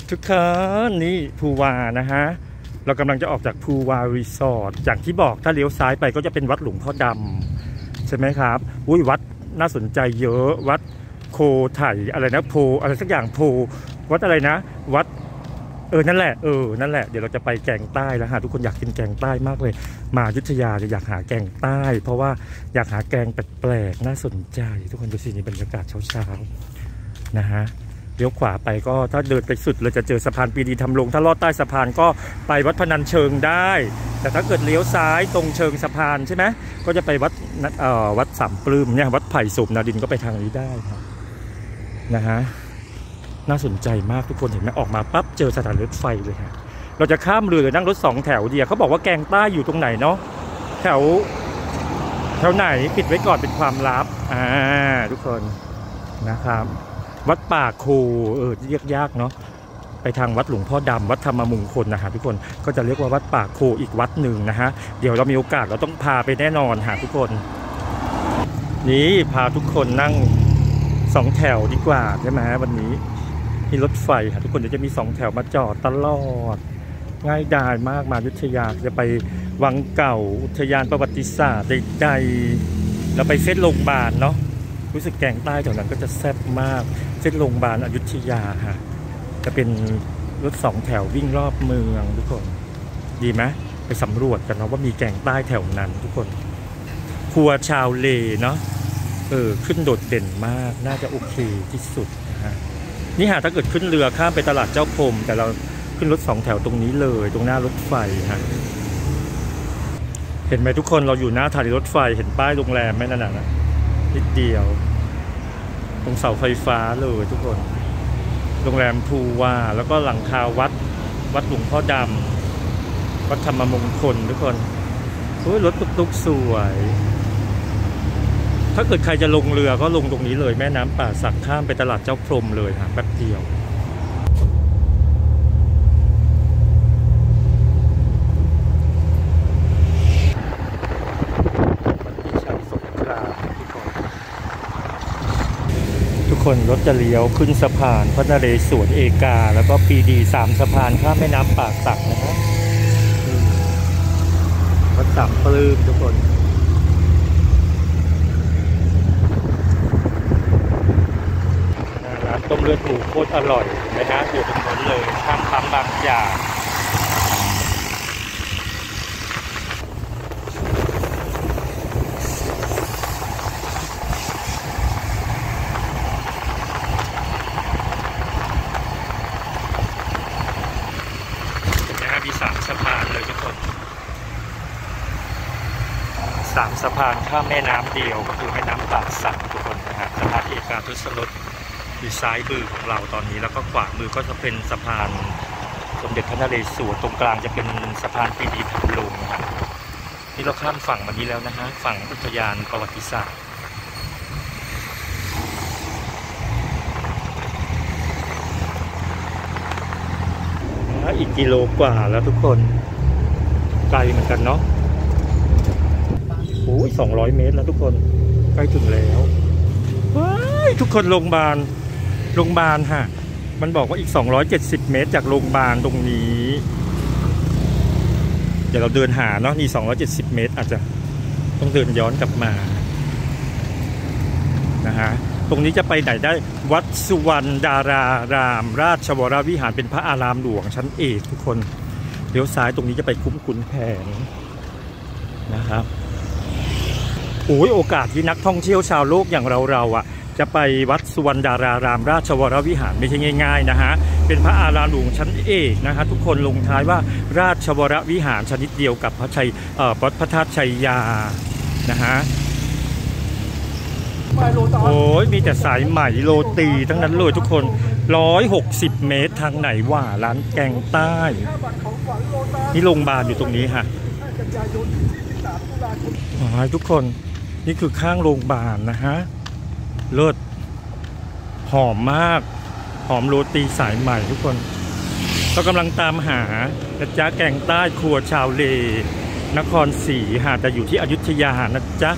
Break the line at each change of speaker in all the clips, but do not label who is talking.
ทุกคนนี่ภูวานะฮะเรากำลังจะออกจากภูวารีสอร์ทอย่างที่บอกถ้าเลี้ยวซ้ายไปก็จะเป็นวัดหลวงพ่อดำใช่ไหมครับอุ้ยวัดน่าสนใจเยอะวัดโพไถอะไรนะโพอะไรสักอย่างโพวัดอะไรนะวัดนั่นแหละนั่นแหละเดี๋ยวเราจะไปแกงใต้แล้วฮะทุกคนอยากกินแกงใต้มากเลยมาอยุธยาจะอยากหาแกงใต้เพราะว่าอยากหาแกงแปลกๆน่าสนใจทุกคนดูสินี่บรรยากาศเช้าๆนะฮะเลี้ยวขวาไปก็ถ้าเดินไปสุดเราจะเจอสะพานปรีดีธรรมรงค์ถ้าลอดใต้สะพานก็ไปวัดพนัญเชิงได้แต่ถ้าเกิดเลี้ยวซ้ายตรงเชิงสะพานใช่ไหมก็จะไปวัดสามปลื้มเนี่ยวัดไผ่สูบนาดินก็ไปทางนี้ได้ครับนะฮะน่าสนใจมากทุกคนเห็นไหมออกมาปั๊บเจอสถานรถไฟเลยฮะเราจะข้ามเรือหรือนั่งรถ2แถวเดียวเขาบอกว่าแกงใต้อยู่ตรงไหนเนาะแถวไหนปิดไว้ก่อนเป็นความลับทุกคนนะครับวัดป่าโคเรียกยากเนาะไปทางวัดหลวงพ่อดำวัดธรรมมงคลนะฮะทุกคนก็จะเรียกว่าวัดป่าโคอีกวัดหนึ่งนะฮะเดี๋ยวเรามีโอกาสเราต้องพาไปแน่นอนฮะทุกคนนี่พาทุกคนนั่ง2แถวดีกว่าใช่ไหมวันนี้มีรถไฟฮะทุกคนเดี๋ยวจะมี2แถวมาจอดตลอดง่ายดายมากมาอยุธยาจะไปวังเก่าอุทยานประวัติศาสตร์ใดๆเราไปเส้นโรงพยาบาลเนาะรู้สึกแกงใต้แถวนั้นก็จะแซ่บมากเส้นโรงพยาบาลอยุธยาฮะจะเป็นรถ2แถววิ่งรอบเมืองทุกคนดีไหมไปสำรวจกันนะว่ามีแกงใต้แถวนั้นทุกคนครัวชาวเลเนาะขึ้นโดดเด่นมากน่าจะโอเคที่สุดนะฮะนี่หาถ้าเกิดขึ้นเรือข้ามไปตลาดเจ้าพรมแต่เราขึ้นรถ2แถวตรงนี้เลยตรงหน้ารถไฟฮะเห็นไหมทุกคนเราอยู่หน้าสถานีรถไฟเห็นป้ายโรงแรมไหมนั่นน่ะนิดเดียวตรงเสาไฟฟ้าเลยทุกคนโรงแรมภูวาแล้วก็หลังคาวัดหลวงพ่อดำวัดธรรมมงคลทุกคนรถตุ๊กๆสวยถ้าเกิดใครจะลงเรือก็ลงตรงนี้เลยแม่น้ำป่าสักข้ามไปตลาดเจ้าพรมเลยฮะแป๊บเดียวทุกคนรถจะเลี้ยวขึ้นสะพานพระนเรศวรเอกาแล้วก็ปีดี3สะพานข้ามแม่น้ำป่าสักนะครับวัดสามปลื้มทุกคนร้านต้มเลือดหมูโคตรอร่อยนะฮะอยู่ตรงนั้นเลยข้างปั๊มบางจากมี3สะพานเลยทุกคน3สะพานข้ามแม่น้ำเดียวก็คือแม่น้ำป่าสักทุกคนนะฮะสะพานเอกาทศรสอยู่ซ้ายมือของเราตอนนี้แล้วก็ขวามือก็จะเป็นสะพานสมเด็จพระนเรศวรตรงกลางจะเป็นสะพานปรีดีธรรมรงค์นะครับนี่เราข้ามฝั่งมานี้แล้วนะฮะฝั่งอุทยานประวัติศาสตร์อีกกิโลกว่าแล้วทุกคนไกลเหมือนกันเนาะโอ้ย200 เมตรแล้วทุกคนใกล้ถึงแล้วว้ายทุกคนโรงพยาบาลฮะมันบอกว่าอีก270 เมตรจากโรงพยาบาลตรงนี้เดี๋ยวเราเดินหาเนาะนี่270 เมตรอาจจะต้องเดินย้อนกลับมานะฮะตรงนี้จะไปไหนได้วัดสุวรรณดารารามราชวรวิหารเป็นพระอารามหลวงชั้นเอกทุกคนเลี้ยวซ้ายตรงนี้จะไปคุ้มขุนแผนนะครับโอ้ยโอกาสที่นักท่องเที่ยวชาวโลกอย่างเราอ่ะจะไปวัดสุวรรณดารารามราชวรวิหารไม่ใช่ง่ายๆนะฮะเป็นพระอารามหลวงชั้นเอกนะฮะทุกคนลงท้ายว่าราชวรวิหารชนิดเดียวกับพระธาตุชัยยานะฮะโอ้ยมีแต่สายไหมโรตีทั้งนั้นเลยทุกคน160 เมตรทางไหนว่าร้านแกงใต้นี่โรงพยาบาลอยู่ตรงนี้ฮะทุกคนนี่คือข้างโรงพยาบาลนะฮะเลิศหอมมากหอมโรตีสายใหม่ทุกคนเรากำลังตามหาจ๊ะแกงใต้ครัวชาวเลนครศรีหาแต่อยู่ที่อยุธยานะจ๊ะ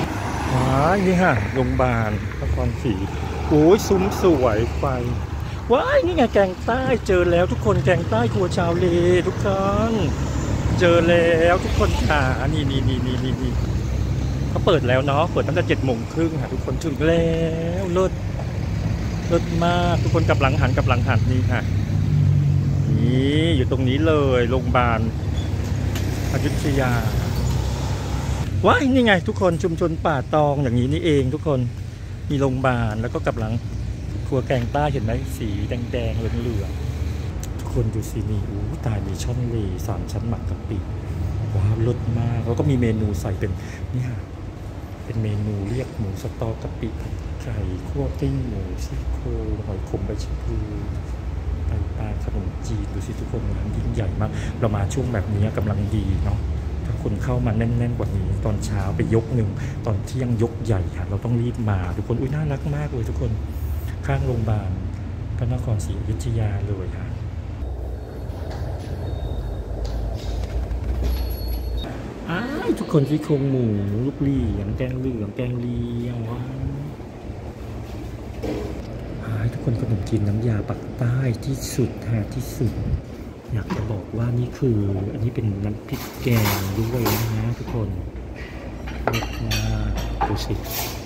นี่ฮะโรงพยาบาลนครศรีโอ้ยซุ้มสวยไฟว้ายนี่ไงแกงใต้เจอแล้วทุกคนแกงใต้ครัวชาวเลทุกคนเจอแล้วทุกคนค่ะนี่เขาเปิดแล้วเนาะเปิดตั้งแต่7:30ค่ะทุกคนถึงแล้วเลิศมากทุกคนกลับหลังหันนี่ค่ะนี่อยู่ตรงนี้เลยโรงพยาบาลอยุธยาว้ายนี่ไงทุกคนชุมชนป่าตองอย่างนี้นี่เองทุกคนมีโรงพยาบาลแล้วก็กลับหลังครัวแกงใต้เห็นไหมสีแดงเหลืองทุกคนดูสินี่ตายมีช่องเล3 ชั้นหมักกะปิว้าวรสมากแล้วก็มีเมนูใส่เป็นนี่ค่ะเป็นเมนูเรียกหมูสต๊อกกะปิไก่คั่วกลิ้งหมูซี่โครงหอยขมใบชะพลูไตปลาขนมจีนดูสิทุกคนร้านยิ่งใหญ่มากเรามาช่วงแบบนี้กำลังดีเนาะถ้าคนเข้ามาแน่นๆกว่านี้ตอนเช้าไปยกหนึ่งตอนเที่ยงยกใหญ่ค่ะเราต้องรีบมาทุกคนน่ารักมากเลยทุกคนข้างโรงพยาบาลพระนครศรีอยุธยาเลยค่ะทุกคนที่โครงหมูลูกหลี่อย่างแกงเหลืองแกงเลียงว้าวทุกคนขนมจีนน้ำยาปักใต้ที่สุดแท้ที่สุดอยากจะบอกว่านี่คืออันนี้เป็นน้ำพริกแกงด้วยนะทุกคนเลิศมากดูสิ